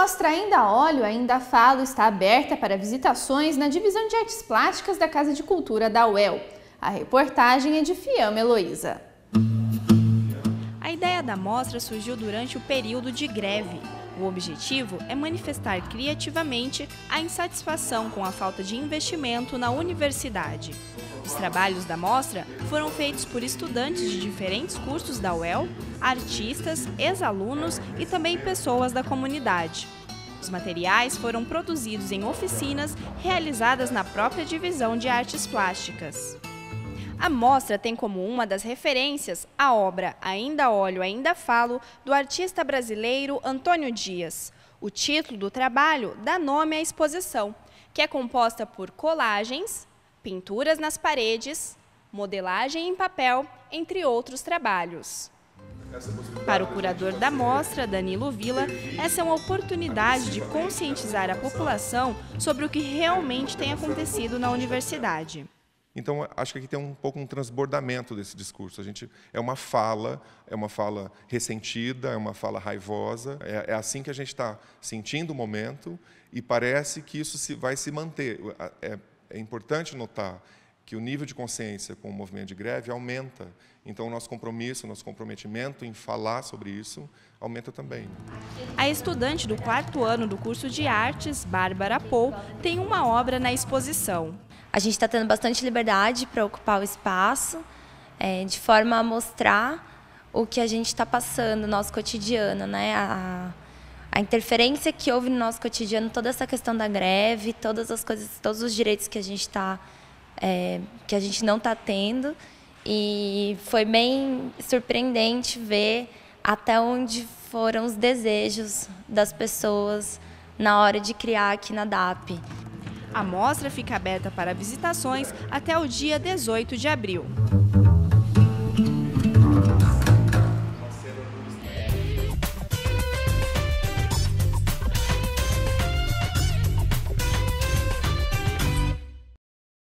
mostra Ainda Olho, Ainda Falo está aberta para visitações na Divisão de Artes Plásticas da Casa de Cultura da UEL. A reportagem é de Fiamma Heloísa. A ideia da mostra surgiu durante o período de greve. O objetivo é manifestar criativamente a insatisfação com a falta de investimento na universidade. Os trabalhos da mostra foram feitos por estudantes de diferentes cursos da UEL, artistas, ex-alunos e também pessoas da comunidade. Os materiais foram produzidos em oficinas realizadas na própria divisão de artes plásticas. A mostra tem como uma das referências a obra Ainda Olho, Ainda Falo, do artista brasileiro Antônio Dias. O título do trabalho dá nome à exposição, que é composta por colagens, pinturas nas paredes, modelagem em papel, entre outros trabalhos. Para o curador da mostra, Danilo Villa, essa é uma oportunidade de conscientizar a população sobre o que realmente tem acontecido na universidade. Então, acho que aqui tem um pouco um transbordamento desse discurso. É uma fala ressentida, é uma fala raivosa. É assim que a gente está sentindo o momento e parece que isso vai se manter. É importante notar que o nível de consciência com o movimento de greve aumenta. Então, o nosso compromisso, o nosso comprometimento em falar sobre isso aumenta também. A estudante do 4º ano do curso de artes, Bárbara Pou, tem uma obra na exposição. A gente está tendo bastante liberdade para ocupar o espaço, de forma a mostrar o que a gente está passando no nosso cotidiano, né? A interferência que houve no nosso cotidiano, toda essa questão da greve, todas as coisas, todos os direitos que a gente que a gente não está tendo. E foi bem surpreendente ver até onde foram os desejos das pessoas na hora de criar aqui na DAP. A mostra fica aberta para visitações até o dia 18 de abril.